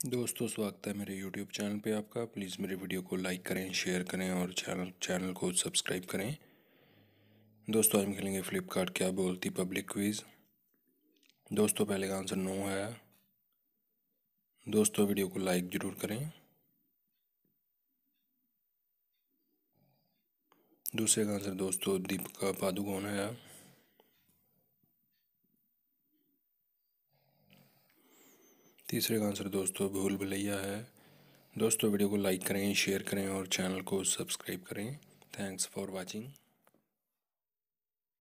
दोस्तों, स्वागत है मेरे YouTube चैनल पे आपका। प्लीज़ मेरे वीडियो को लाइक करें, शेयर करें और चैनल को सब्सक्राइब करें। दोस्तों, आज हम खेलेंगे फ्लिपकार्ट क्या बोलती पब्लिक क्विज़। दोस्तों, पहले का आंसर नो है। दोस्तों, वीडियो को लाइक ज़रूर करें। दूसरे का आंसर दोस्तों दीपिका पादुकोण है। तीसरे का आंसर दोस्तों भूल भुलैया है। दोस्तों, वीडियो को लाइक करें, शेयर करें और चैनल को सब्सक्राइब करें। Thanks for watching.